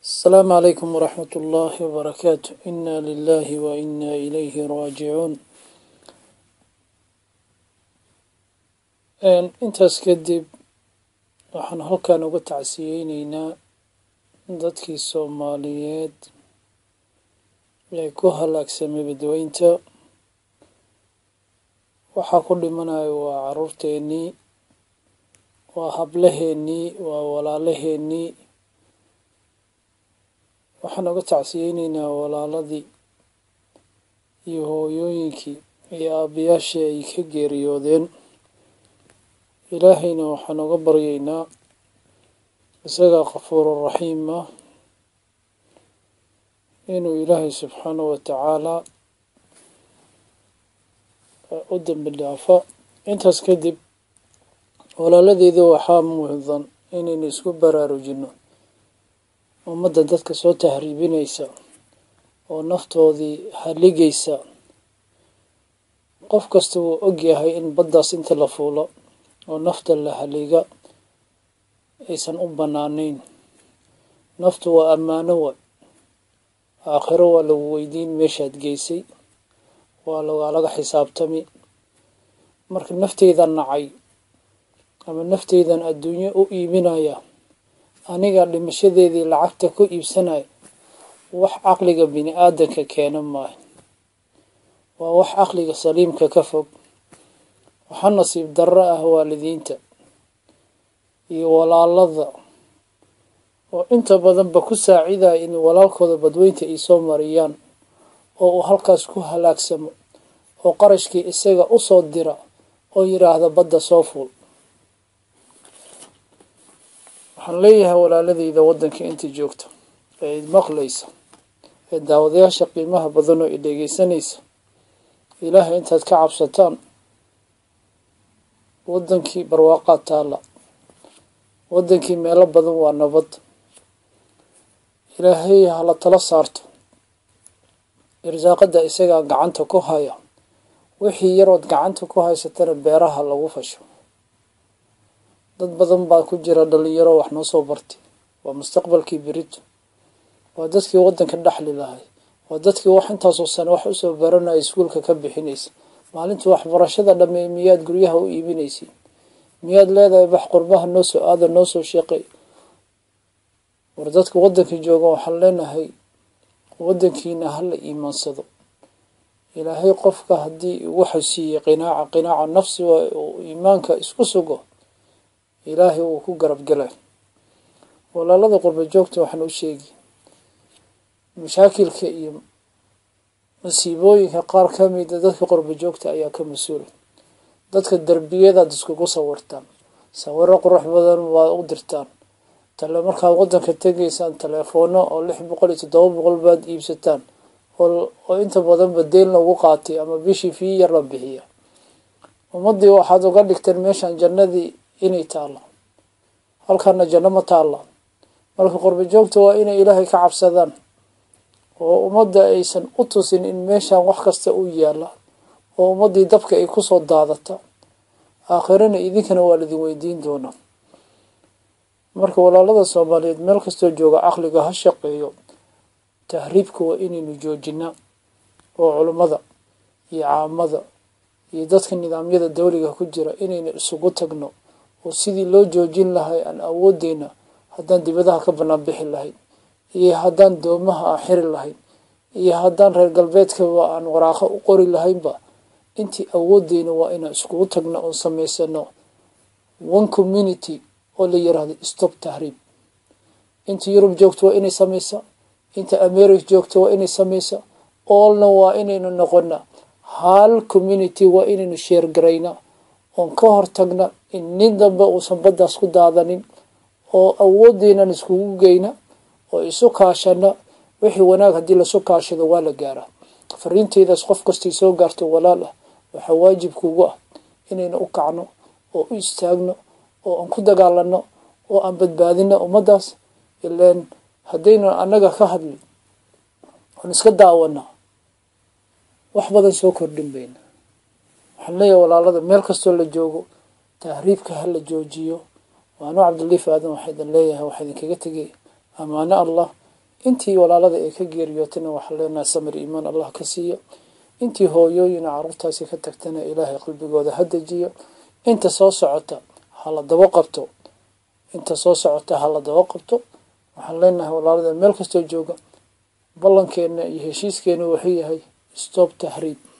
السلام عليكم ورحمة الله وبركاته. إنا لله وإنا إليه راجعون. intaas kadib waxaan halkan uga tacsiyeyneynaa dadkii Soomaaliyeed ee ku halaagsamay badweynta. waxaa ku dhimanayo waa caruurteenii, waa hablaheenii, waa walaalaheenii. waxaan uga tacsiyeyneynaa walaaladii iyo hooyooyinkii iyo aabayaashii ay ka geeriyoodeen. ilaahayna waxaan uga baryaynaa isagaa qafuurun raxiim ah inuu ilaahay subxaanahu watacaala u dambi dhaafo. intaas kadib walaaladeeda waxaa mudan inaynu isku baraarujino ummadda dadka soo tahriibinaysa oo naftoodii haligaysa. qof kasta wuu ogyahay in baddaas inta la fuulo oo nafta la haliga aysan u bannaanayn. naftu waa ammaano wa aakhiro waa lagu weydiin meeshaad geysay, waa laga xisaabtami. marka nafteydan nacay ama nafteydan adduunyo u iibinaya, aniga dhimashadeedii lacagta ku iibsanaya, wax caqliga bini aadanka keena maayo, waa wax caqliga saliimka ka fog. waxaa nasiib darro ah waalidiinta iyo walaalada oo inta badanba ku saacidaya in walaalkooda badweynta ay soo mariyaan oo uu halkaas ku halaagsamo, oo qarashkii isaga u soo dira oo yiraahda badda soo fuul. waxaan leeyahay walaaladeyda waddanka inta joogta ee maqlaysa, ee daawadayaasha qiimaha badan oo i dhegeysanaysa, ilaahay intaad ka cabsataan. waddankii barwaaqaa taala, waddankii meelo badan waa nabad. ilaahay hala tala saarto, irsaaqada isagaa gacanta ku haya. wixii yarood gacanta ku haysatana beeraha lagu fasho. dad badan baa ku jira dhalinyaro wax noo soo bartay, waa mustaqbalkii berito, waa dadkii waddanka dhexli lahay, waa dadkii wax intaasoo sano wax usoo baranaya iskuulka ka bixinaysa. maalinta waxbarashada dhameey miyaad guryaha u iibinaysiin? miyaad leedahay bax qurbaha noo soo aada, noo soo sheeqay? war dadka waddanka jooga waxaan leenahay waddankiina hala iimaansado. ilaahay qofka haddii wuxuu siiyey qinaaca nafsi uu iimaanka isku sugo, ilaahay wuu ku garab galay. walaalada qurba joogta waxaan u sheegi, mashaakilka iyo masiibooyinka qaar ka mida dadka qurba joogta ayaa ka mas-uula. dadka derbiyadaad iskugu sawirtaan, sawiro qurux badan waad u dirtaan. markaad waddanka tegaysaan teleefoono oo 600 iyo 700 baad iibsataan oo inta badanba deen lagu qaatay ama bishii fii yar la bixiya. ummadii waxaad uga dhigteen meeshan jannadii inay taalo, halkana janno ma taalo. marka qurba joogta waa inay ilaahay ka cabsadaan oo ummadda aysan u tusin in meeshan wax kasta u yaala, oo ummadii dabka ay kusoo daadata. aakhirana idinkana waa lidin weydiin doonaa. marka walaalada Soomaaliyeed meel kastoo jooga caqliga ha shaqeeyo. tahriibka waa inaynu joojinaa, oo culimmada iyo caamada iyo dadka nidaamyada dawliga ku jira inaynu isugu tagno oo sidii loo joojin lahay aan awoodeyna, haddaan dibadaha ka bannaan bixi lahayn, iyo haddaan doomaha aan xiri lahayn, iyo haddaan reer galbeedkaba aan waraaqo u qori lahaynba, intii awoodeyna waa inaan iskugu tagno oo samaysano one community oo la yiraahdo stop tahriib. inta Yurub joogto waa inay samaysa, inta America joogto waa inay samaysa, oolna waa inaynu noqona hal community. waa inaynu sheer garayna oon ka hortagna in nin dambe uusan baddaas ku daadanin, oo awoodeynan iskugu geyna oo isu kaashana. wixii wanaag haddii lasu kaashado waa la gaaraa. fariinteydaas qof kastii soo gaarto walaal ah, waxaa waajib kugu ah inaynu u kacno oo u istaagno oo aan ku dagaalano oo aan badbaadino ummaddaas. ileen haddaynu annaga ka hadlin oon iska daawana, wax badan soo kordhin bayna. waxaan leeyahay walaalada meel kastoo la joogo, tahriibka ha la joojiyo. waanu cabdilliif aadan waxaa idin leeyahay, waxaa idinkaga tegay amaano allah. intii walaalada ay ka geeriyootana waxaan leenahay samir iimaan allah ka siiyo intii hooyooyina caruurtaasi ka tagtana ilaahay qalbigooda ha dejiyo inta soo socota hala daba qabto waxaan leenahay walaalada meel kastoo jooga ballankeena iyo heshiiskeena wuxuu yahay stop tahriib